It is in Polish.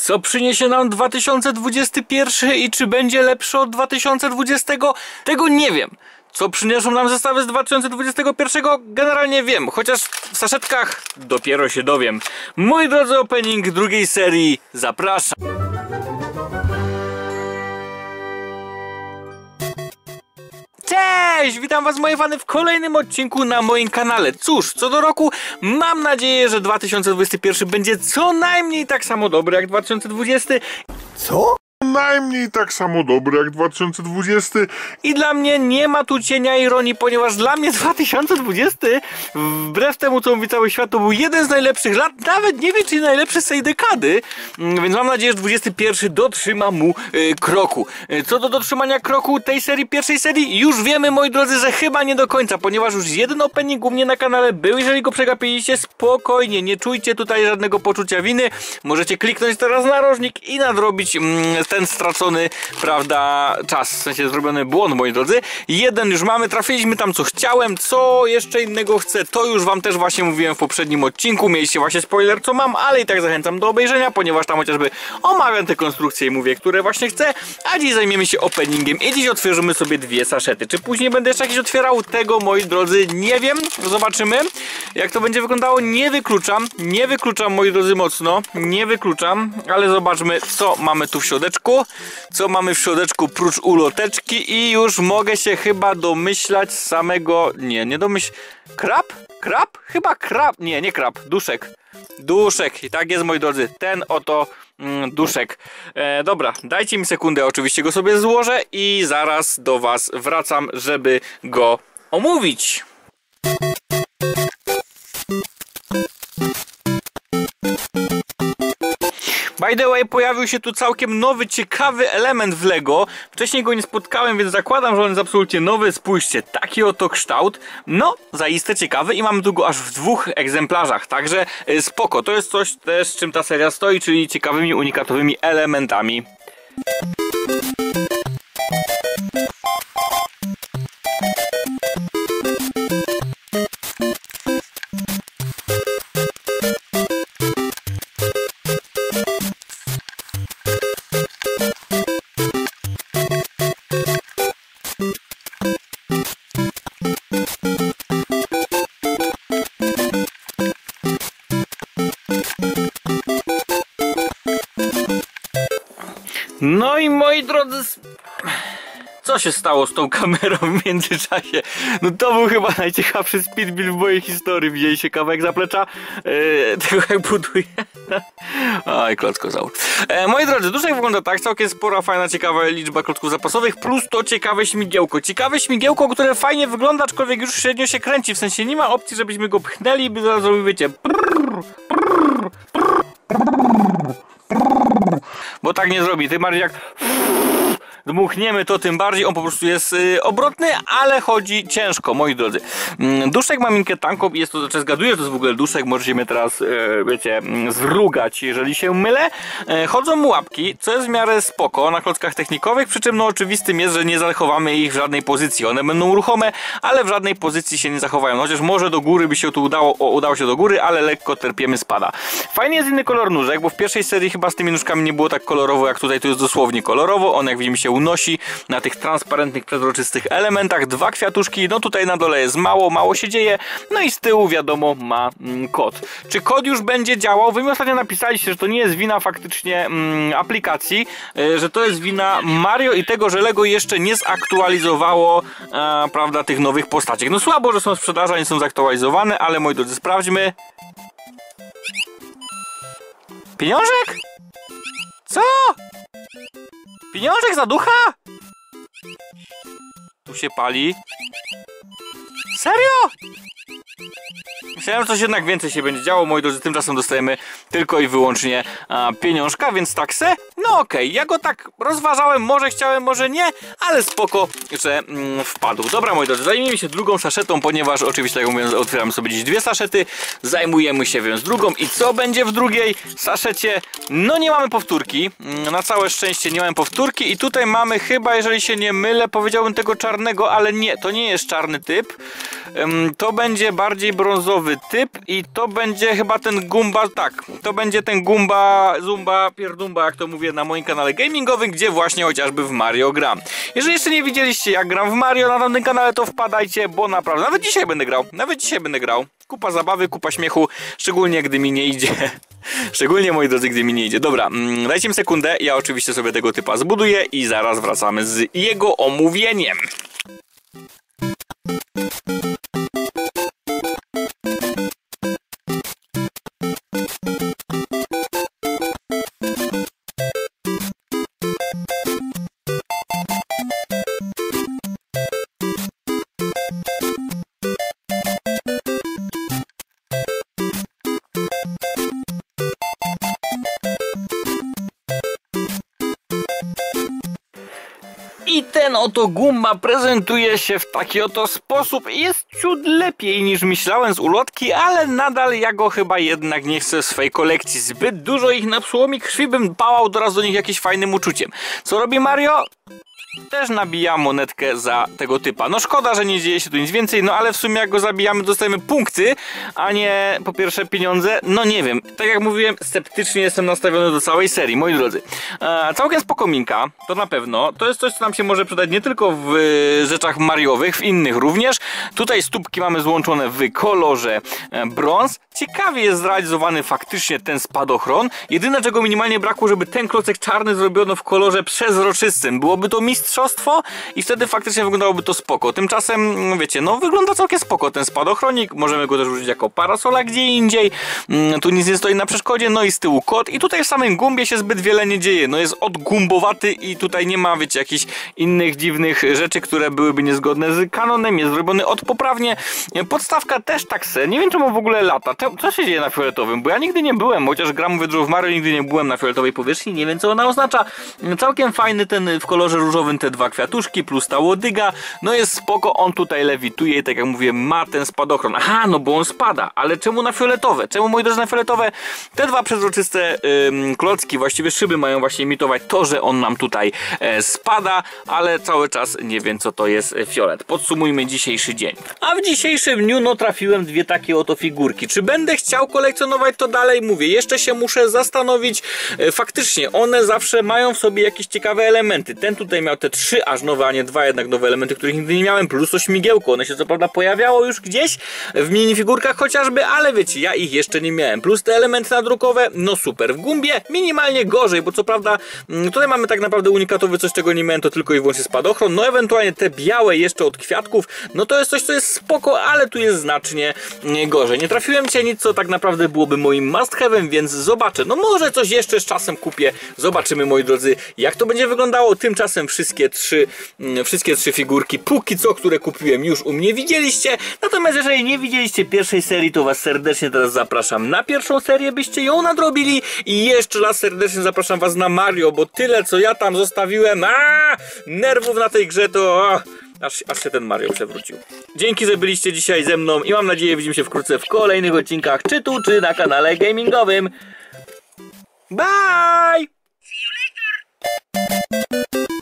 Co przyniesie nam 2021 i czy będzie lepszy od 2020? Tego nie wiem. Co przyniosą nam zestawy z 2021? Generalnie wiem, chociaż w saszetkach dopiero się dowiem. Moi drodzy, opening drugiej serii, zapraszam. Cześć! Witam was, moje fany, w kolejnym odcinku na moim kanale. Cóż, co do roku, mam nadzieję, że 2021 będzie co najmniej tak samo dobry jak 2020. Co? Najmniej tak samo dobry jak 2020. I dla mnie nie ma tu cienia ironii, ponieważ dla mnie 2020, wbrew temu co mówi cały świat, to był jeden z najlepszych lat, nawet nie wiem czy najlepszy z tej dekady, więc mam nadzieję, że 21 dotrzyma mu kroku. Co do dotrzymania kroku tej serii, pierwszej serii, już wiemy, moi drodzy, że chyba nie do końca, ponieważ już jeden opening u mnie na kanale był. Jeżeli go przegapiliście, spokojnie, nie czujcie tutaj żadnego poczucia winy, możecie kliknąć teraz narożnik i nadrobić ten stracony, prawda, czas, w sensie zrobiony błąd, moi drodzy. Jeden już mamy, trafiliśmy tam co chciałem, co jeszcze innego chcę, to już wam też właśnie mówiłem w poprzednim odcinku, mieliście właśnie spoiler co mam, ale i tak zachęcam do obejrzenia, ponieważ tam chociażby omawiam te konstrukcje i mówię, które właśnie chcę, a dziś zajmiemy się openingiem i dziś otworzymy sobie dwie saszety. Czy później będę jeszcze jakiś otwierał? Tego, moi drodzy, nie wiem, zobaczymy jak to będzie wyglądało, nie wykluczam, moi drodzy, mocno, nie wykluczam, ale zobaczmy co mamy tu w środeczku. Co mamy w środeczku prócz uloteczki i już mogę się chyba domyślać z samego... Nie domyśl... Krab? Krab? Chyba krab. Nie krab. Duszek. I tak jest, moi drodzy. Ten oto duszek. Dobra, dajcie mi sekundę. Oczywiście go sobie złożę i zaraz do was wracam, żeby go omówić. By the way, pojawił się tu całkiem nowy, ciekawy element w LEGO. Wcześniej go nie spotkałem, więc zakładam, że on jest absolutnie nowy. Spójrzcie, taki oto kształt. No, zaiste ciekawy i mamy tu go aż w dwóch egzemplarzach. Także spoko, to jest coś też, z czym ta seria stoi, czyli ciekawymi, unikatowymi elementami. No i moi drodzy, co się stało z tą kamerą w międzyczasie? No to był chyba najciekawszy speedbuild w mojej historii. Widzieliście kawałek zaplecza? Tego jak buduje. Oj, klockozaur. Moi drodzy, duszek wygląda tak, całkiem spora, fajna, ciekawa liczba klocków zapasowych, plus to ciekawe śmigiełko. Ciekawe śmigiełko, które fajnie wygląda, aczkolwiek już średnio się kręci, w sensie nie ma opcji, żebyśmy go pchnęli i by zaraz zrobił, wiecie, bo tak nie zrobi, tym bardziej jak dmuchniemy, to tym bardziej on po prostu jest obrotny, ale chodzi ciężko, moi drodzy. Duszek ma minkę tanką i jest to, znaczy zgaduję, że to jest w ogóle duszek, możecie mnie teraz, wiecie, zrugać, jeżeli się mylę. Chodzą mu łapki, co jest w miarę spoko na klockach technikowych, przy czym no oczywistym jest, że nie zachowamy ich w żadnej pozycji. One będą ruchome, ale w żadnej pozycji się nie zachowają. Chociaż może do góry by się tu udało się do góry, ale lekko terpiemy spada. Fajnie jest inny kolor nóżek, bo w pierwszej serii chyba z tymi nóżkami nie było tak kolorowo, jak tutaj, tu jest dosłownie kolorowo. On, jak widzimy, się unosi na tych transparentnych, przezroczystych elementach. Dwa kwiatuszki, no tutaj na dole jest mało się dzieje, no i z tyłu wiadomo ma kod. Czy kod już będzie działał? Wy mi ostatnio napisaliście, że to nie jest wina faktycznie aplikacji, że to jest wina Mario i tego, że LEGO jeszcze nie zaktualizowało prawda, tych nowych postaci. No słabo, że są w sprzedaży, nie są zaktualizowane, ale moi drodzy, sprawdźmy. Pieniążek? Co? Pieniążek za ducha? Tu się pali. Serio? Myślałem, że coś jednak więcej się będzie działo, moi drodzy, tymczasem dostajemy tylko i wyłącznie pieniążka, więc taksę? No okej, ja go tak rozważałem, może chciałem, może nie, ale spoko, że wpadł. Dobra, moi drodzy, zajmijmy się drugą saszetą, ponieważ oczywiście, jak mówię, otwieramy sobie dziś dwie saszety, zajmujemy się więc drugą i co będzie w drugiej saszecie? No nie mamy powtórki, na całe szczęście nie mamy powtórki i tutaj mamy chyba, jeżeli się nie mylę, powiedziałbym tego czarnego, ale nie, to nie jest czarny typ, to będzie bardziej brązowy nowy typ i to będzie chyba ten Goomba, tak, to będzie ten Goomba, Zumba, Pierdumba, jak to mówię na moim kanale gamingowym, gdzie właśnie chociażby w Mario gram. Jeżeli jeszcze nie widzieliście, jak gram w Mario na tamtym kanale, to wpadajcie, bo naprawdę, nawet dzisiaj będę grał. Kupa zabawy, kupa śmiechu, szczególnie gdy mi nie idzie. Szczególnie, moi drodzy, gdy mi nie idzie. Dobra, dajcie mi sekundę, ja oczywiście sobie tego typa zbuduję i zaraz wracamy z jego omówieniem. I ten oto Goomba prezentuje się w taki oto sposób. Jest ciut lepiej niż myślałem z ulotki, ale nadal ja go chyba jednak nie chcę w swojej kolekcji. Zbyt dużo ich napsuło mi krwi, bym pałał teraz do nich jakimś fajnym uczuciem. Co robi Mario? Też nabija monetkę za tego typa. No szkoda, że nie dzieje się tu nic więcej, no ale w sumie jak go zabijamy, dostajemy punkty, a nie po pierwsze pieniądze. No nie wiem, tak jak mówiłem, sceptycznie jestem nastawiony do całej serii, moi drodzy. Całkiem spoko minka, to na pewno. To jest coś, co nam się może przydać nie tylko w rzeczach mariowych, w innych również. Tutaj stópki mamy złączone w kolorze brąz. Ciekawie jest zrealizowany faktycznie ten spadochron. Jedyne, czego minimalnie brakło, żeby ten klocek czarny zrobiono w kolorze przezroczystym. Byłoby to mistrzostwo i wtedy faktycznie wyglądałoby to spoko. Tymczasem, wiecie, no wygląda całkiem spoko ten spadochronik. Możemy go też użyć jako parasola gdzie indziej. Tu nic nie stoi na przeszkodzie. No i z tyłu kot. I tutaj w samym Goombie się zbyt wiele nie dzieje. No jest odgumbowaty i tutaj nie ma, wiecie, jakichś innych dziwnych rzeczy, które byłyby niezgodne z kanonem. Jest zrobiony odpoprawnie. Podstawka też tak se. Nie wiem, czemu w ogóle lata. Co się dzieje na fioletowym? Bo ja nigdy nie byłem, chociaż gram w Mario, nigdy nie byłem na fioletowej powierzchni. Nie wiem, co ona oznacza. Całkiem fajny ten w kolorze różowym, te dwa kwiatuszki plus ta łodyga. No jest spoko, on tutaj lewituje i tak jak mówię, ma ten spadochron. Aha, no bo on spada. Ale czemu na fioletowe? Czemu, moi drodzy, na fioletowe? Te dwa przezroczyste klocki, właściwie szyby mają właśnie imitować to, że on nam tutaj spada, ale cały czas nie wiem, co to jest fiolet. Podsumujmy dzisiejszy dzień. A w dzisiejszym dniu no trafiłem dwie takie oto figurki. Czy będę chciał kolekcjonować to dalej? Mówię, jeszcze się muszę zastanowić. Faktycznie, one zawsze mają w sobie jakieś ciekawe elementy. Ten tutaj miał te 3 aż nowe, a nie 2 jednak nowe elementy, których nigdy nie miałem, plus to śmigiełko. One się co prawda pojawiało już gdzieś w minifigurkach chociażby, ale wiecie, ja ich jeszcze nie miałem. Plus te elementy nadrukowe, no super. W Goombie minimalnie gorzej, bo co prawda tutaj mamy tak naprawdę unikatowy coś, czego nie miałem, to tylko i wyłącznie spadochron. No ewentualnie te białe jeszcze od kwiatków, no to jest coś, co jest spoko, ale tu jest znacznie gorzej. Nie trafiłem dzisiaj nic, co tak naprawdę byłoby moim must have'em, więc zobaczę. No może coś jeszcze z czasem kupię. Zobaczymy, moi drodzy, jak to będzie wyglądało. Tymczasem wszystkie trzy figurki, póki co, które kupiłem, już u mnie widzieliście. Natomiast jeżeli nie widzieliście pierwszej serii, to was serdecznie teraz zapraszam na pierwszą serię, byście ją nadrobili. I jeszcze raz serdecznie zapraszam was na Mario, bo tyle, co ja tam zostawiłem, nerwów na tej grze, to aż się ten Mario przewrócił. Dzięki, że byliście dzisiaj ze mną i mam nadzieję, widzimy się wkrótce w kolejnych odcinkach, czy tu, czy na kanale gamingowym. Bye! See you later!